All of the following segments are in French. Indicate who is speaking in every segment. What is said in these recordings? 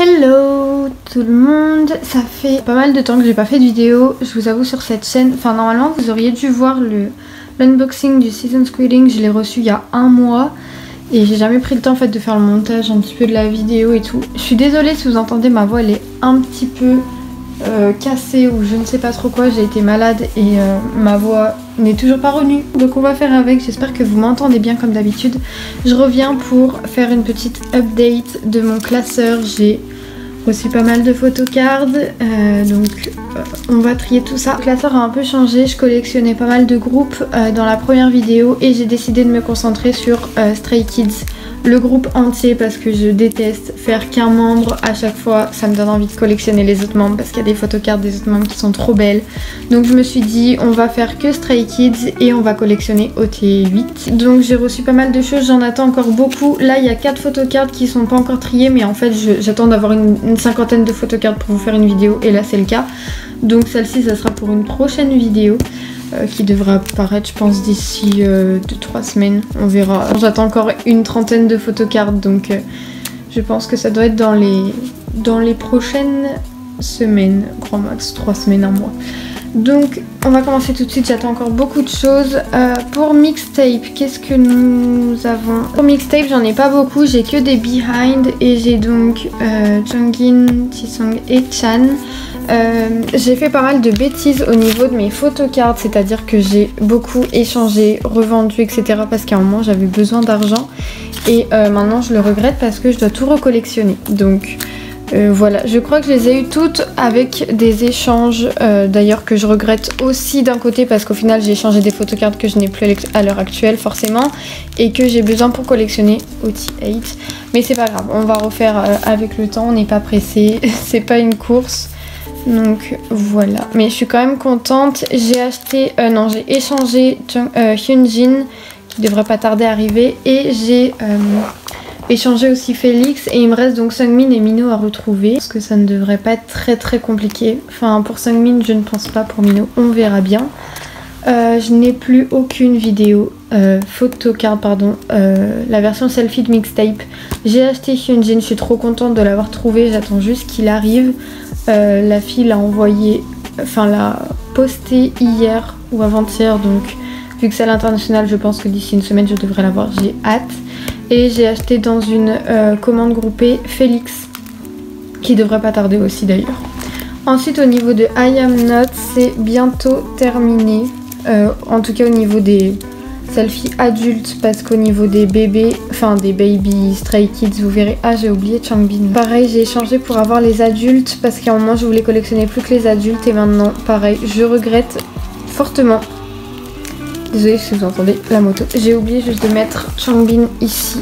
Speaker 1: Hello tout le monde, ça fait pas mal de temps que j'ai pas fait de vidéo, je vous avoue sur cette chaîne. Enfin normalement vous auriez dû voir l'unboxing du Season Squealing, je l'ai reçu il y a un mois. Et j'ai jamais pris le temps en fait de faire le montage un petit peu de la vidéo et tout. Je suis désolée si vous entendez ma voix, elle est un petit peu cassée ou je ne sais pas trop quoi. J'ai été malade et ma voix n'est toujours pas revenue. Donc on va faire avec, j'espère que vous m'entendez bien comme d'habitude. Je reviens pour faire une petite update de mon classeur. J'ai reçu pas mal de photocards, donc on va trier tout ça. Le classeur a un peu changé, je collectionnais pas mal de groupes dans la première vidéo et j'ai décidé de me concentrer sur Stray Kids, le groupe entier, parce que je déteste faire qu'un membre à chaque fois. Ça me donne envie de collectionner les autres membres parce qu'il y a des photocards des autres membres qui sont trop belles. Donc je me suis dit on va faire que Stray Kids et on va collectionner OT8. Donc j'ai reçu pas mal de choses, j'en attends encore beaucoup. Là il y a 4 photocards qui sont pas encore triés, mais en fait j'attends d'avoir une cinquantaine de photocards pour vous faire une vidéo et là c'est le cas. Donc celle-ci ça sera pour une prochaine vidéo qui devrait apparaître je pense d'ici 2-3 semaines, on verra. J'attends encore une trentaine de photocards, donc je pense que ça doit être dans les prochaines semaines, grand max 3 semaines, 1 mois. Donc on va commencer tout de suite, j'attends encore beaucoup de choses. Pour mixtape, qu'est-ce que nous avons? Pour mixtape j'en ai pas beaucoup, j'ai que des behind et j'ai donc Jongin, Jisung et Chan. J'ai fait pas mal de bêtises au niveau de mes photocards, c'est-à-dire que j'ai beaucoup échangé, revendu, etc. parce qu'à un moment j'avais besoin d'argent et maintenant je le regrette parce que je dois tout recollectionner. Donc voilà, je crois que je les ai eues toutes avec des échanges d'ailleurs que je regrette aussi d'un côté parce qu'au final j'ai échangé des photocards que je n'ai plus à l'heure actuelle forcément et que j'ai besoin pour collectionner OT8. Mais c'est pas grave, on va refaire avec le temps, on n'est pas pressé, c'est pas une course. Donc voilà, mais je suis quand même contente. J'ai acheté, non j'ai échangé Hyunjin qui devrait pas tarder à arriver et j'ai échangé aussi Félix et il me reste donc Seungmin et Minho à retrouver parce que ça ne devrait pas être très compliqué. Enfin pour Seungmin je ne pense pas, pour Minho on verra bien. Je n'ai plus aucune vidéo, photocard pardon, la version selfie de mixtape. J'ai acheté Hyunjin, je suis trop contente de l'avoir trouvé, j'attends juste qu'il arrive. La fille l'a envoyé, enfin l'a posté hier ou avant-hier, donc vu que c'est à l'international je pense que d'ici une semaine je devrais l'avoir, j'ai hâte. Et j'ai acheté dans une commande groupée Félix qui devrait pas tarder aussi d'ailleurs. Ensuite au niveau de I Am Not c'est bientôt terminé, en tout cas au niveau des selfies adultes, parce qu'au niveau des bébés, enfin des baby Stray Kids vous verrez, ah j'ai oublié Changbin. Pareil j'ai échangé pour avoir les adultes parce qu'à un moment je voulais collectionner plus que les adultes et maintenant pareil je regrette fortement. Désolée si vous entendez la moto. J'ai oublié juste de mettre Changbin ici.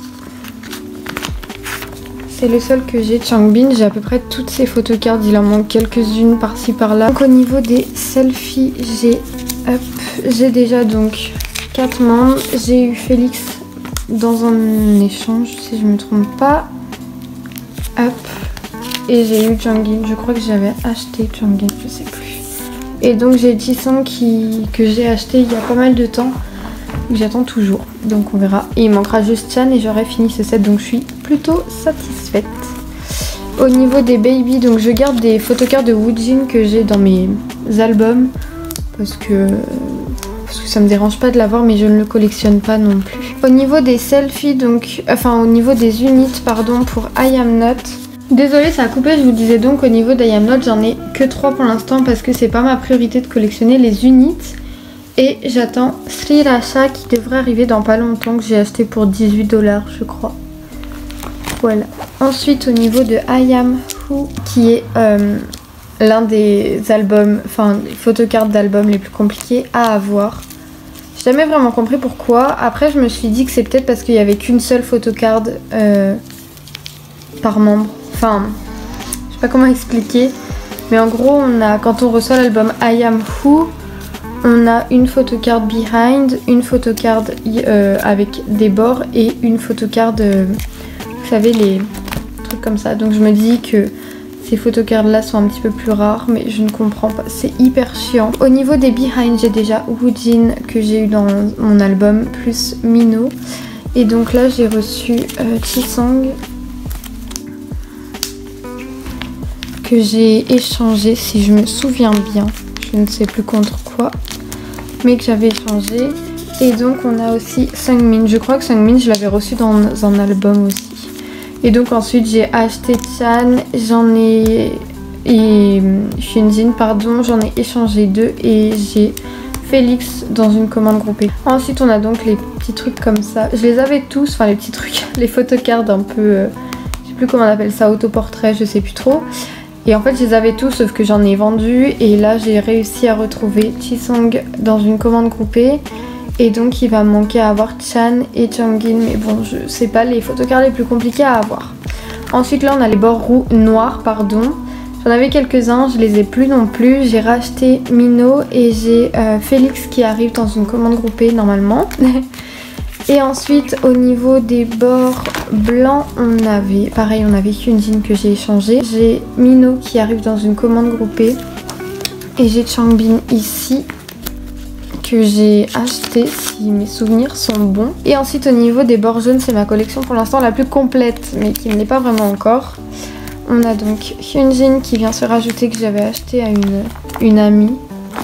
Speaker 1: C'est le seul que j'ai, Changbin. J'ai à peu près toutes ces photocards, il en manque quelques-unes par-ci par-là. Donc au niveau des selfies, j'ai déjà donc 4 membres. J'ai eu Félix dans un échange si je me trompe pas. Hop. Et j'ai eu Jongin, je crois que j'avais acheté Jongin, je sais plus. Et donc j'ai Jisung que j'ai acheté il y a pas mal de temps, que j'attends toujours, donc on verra. Et il manquera juste Chan et j'aurai fini ce set, donc je suis plutôt satisfaite. Au niveau des baby, donc je garde des photocards de Woojin que j'ai dans mes albums, parce que ça me dérange pas de l'avoir, mais je ne le collectionne pas non plus. Au niveau des selfies, donc, enfin au niveau des units, pardon, pour I Am Not. Désolée ça a coupé, je vous disais donc au niveau d'I Am Not j'en ai que 3 pour l'instant parce que c'est pas ma priorité de collectionner les units. Et j'attends Sriracha qui devrait arriver dans pas longtemps, que j'ai acheté pour 18 $ je crois. Voilà. Ensuite au niveau de I Am Who qui est l'un des albums, enfin des photocards d'albums les plus compliqués à avoir. J'ai jamais vraiment compris pourquoi. Après je me suis dit que c'est peut-être parce qu'il y avait qu'une seule photocard par membre. Enfin, je sais pas comment expliquer, mais en gros, quand on reçoit l'album I Am Who, on a une photocard behind, une photocard avec des bords et une photocard, vous savez, les trucs comme ça. Donc je me dis que ces photocards là sont un petit peu plus rares, mais je ne comprends pas, c'est hyper chiant. Au niveau des behind, j'ai déjà Woojin que j'ai eu dans mon album, plus Minho. Et donc là j'ai reçu Jisung que j'ai échangé, si je me souviens bien. Je ne sais plus contre quoi, mais que j'avais échangé. Et donc on a aussi Sungmin. Je crois que Sungmin, je l'avais reçu dans un album aussi. Et donc ensuite j'ai acheté Chan, j'en ai... et Hyunjin, pardon, j'en ai échangé 2 et j'ai Félix dans une commande groupée. Ensuite on a donc les petits trucs comme ça. Je les avais tous, enfin les petits trucs, les photocards un peu... je sais plus comment on appelle ça, autoportrait, je sais plus trop. Et en fait je les avais tous sauf que j'en ai vendu. Et là j'ai réussi à retrouver Jisung dans une commande groupée. Et donc il va me manquer à avoir Chan et Jongin. Mais bon, je sais pas les photocards les plus compliqués à avoir. Ensuite là on a les bords noirs, pardon. J'en avais quelques-uns, je les ai plus non plus. J'ai racheté Mino et j'ai Félix qui arrive dans une commande groupée normalement. Et ensuite au niveau des bords blancs, on avait Hyunjin que j'ai échangé. J'ai Mino qui arrive dans une commande groupée. Et j'ai Changbin ici que j'ai acheté si mes souvenirs sont bons. Et ensuite au niveau des bords jaunes, c'est ma collection pour l'instant la plus complète mais qui ne l'est pas vraiment encore. On a donc Hyunjin qui vient se rajouter que j'avais acheté à une amie.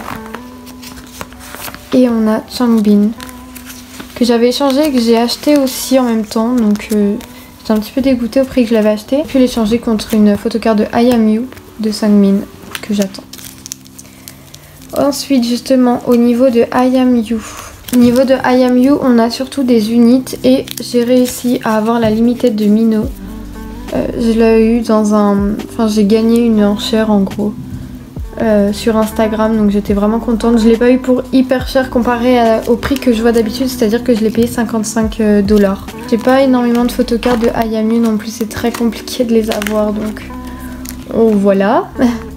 Speaker 1: Et on a Changbin que j'avais échangé et que j'ai acheté aussi en même temps. Donc j'étais un petit peu dégoûtée au prix que je l'avais acheté. Puis l'échanger contre une photocard de I Am You de Sungmin que j'attends. Ensuite justement au niveau de I Am You. Au niveau de I Am You on a surtout des unités et j'ai réussi à avoir la limited de Mino. Je l'ai eu dans un... Enfin j'ai gagné une enchère en gros sur Instagram, donc j'étais vraiment contente. Je l'ai pas eu pour hyper cher comparé au prix que je vois d'habitude, c'est-à-dire que je l'ai payé 55 $. J'ai pas énormément de photocards de I Am You non plus, c'est très compliqué de les avoir donc oh, voilà.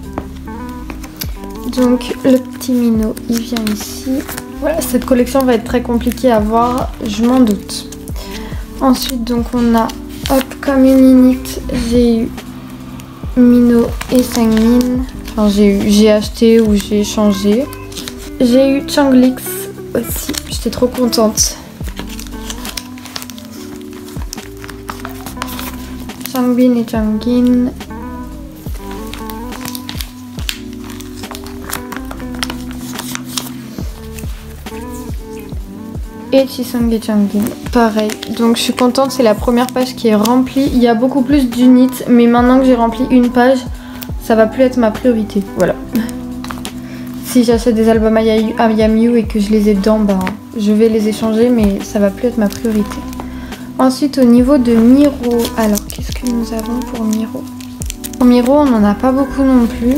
Speaker 1: Donc le petit Mino il vient ici. Voilà, cette collection va être très compliquée à voir, je m'en doute. Ensuite donc on a Upcoming Unit, j'ai eu Mino et Sungmin. Enfin j'ai acheté ou j'ai échangé. J'ai eu Changlix aussi, j'étais trop contente. Changbin et Jongin. Et Jisung et Jongin, pareil. Donc je suis contente, c'est la première page qui est remplie. Il y a beaucoup plus d'unités, mais maintenant que j'ai rempli une page, ça va plus être ma priorité. Voilà. Si j'achète des albums I Am You et que je les ai dedans, bah, je vais les échanger, mais ça va plus être ma priorité. Ensuite au niveau de Miro, alors qu'est-ce que nous avons pour Miro? Pour Miro on n'en a pas beaucoup non plus.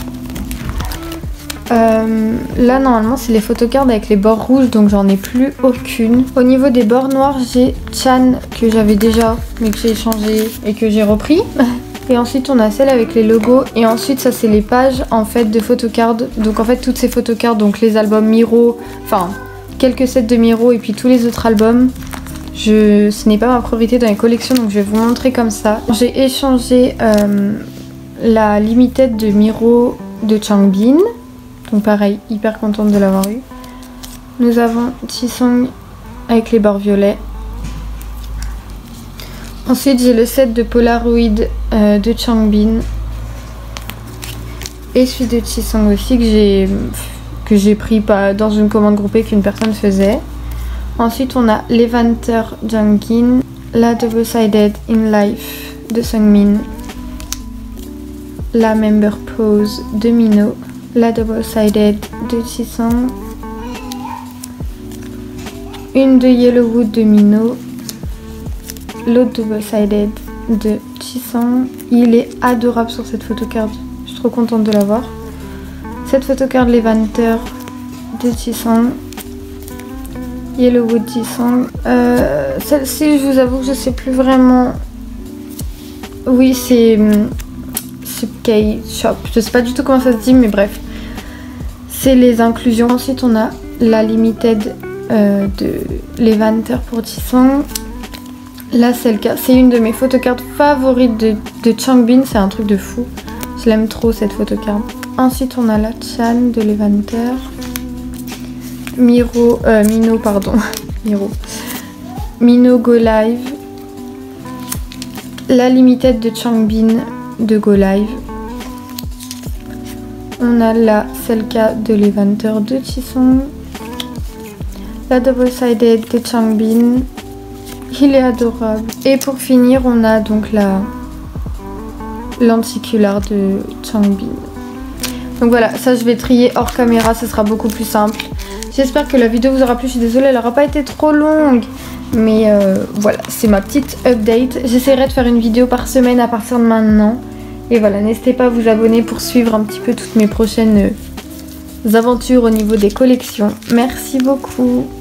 Speaker 1: Là normalement c'est les photocards avec les bords rouges donc j'en ai plus aucune. Au niveau des bords noirs j'ai Chan que j'avais déjà mais que j'ai échangé et que j'ai repris. Et ensuite on a celle avec les logos et ensuite ça c'est les pages en fait de photocards. Donc en fait toutes ces photocards, donc les albums Miro, enfin quelques sets de Miro et puis tous les autres albums. Ce n'est pas ma priorité dans les collections donc je vais vous montrer comme ça. J'ai échangé la limited de Miro de Changbin. Donc pareil, hyper contente de l'avoir eu. Nous avons Jisung avec les bords violets. Ensuite j'ai le set de Polaroid de Changbin. Et celui de Jisung aussi que j'ai pris dans une commande groupée qu'une personne faisait. Ensuite on a Levanter Jongin, la Double Sided in Life de Sungmin, la Member Pose de Mino, la Double Sided de Jisung, une de Yellowwood de Mino, l'autre Double Sided de Jisung. Il est adorable sur cette photocard, je suis trop contente de l'avoir. Cette photocard Levanter de Jisung, Yellowwood Jisung. Celle-ci je vous avoue que je sais plus vraiment. Oui c'est K-Shop, je sais pas du tout comment ça se dit mais bref. C'est les inclusions. Ensuite on a la limited de Levanter pour Jisung. Là c'est une de mes photocards favorites de Changbin, c'est un truc de fou. Je l'aime trop cette photocard. Ensuite on a la Chan de Levanter. Mino pardon. Mino Go Live. La limited de Changbin de Go Live. On a la Selka de Levanter de Jisung. La Double Sided de Changbin. Il est adorable. Et pour finir, on a donc la lenticulaire de Changbin. Donc voilà, ça je vais trier hors caméra, ce sera beaucoup plus simple. J'espère que la vidéo vous aura plu, je suis désolée, elle n'aura pas été trop longue. Mais voilà, c'est ma petite update. J'essaierai de faire une vidéo par semaine à partir de maintenant. Et voilà, n'hésitez pas à vous abonner pour suivre un petit peu toutes mes prochaines aventures au niveau des collections. Merci beaucoup.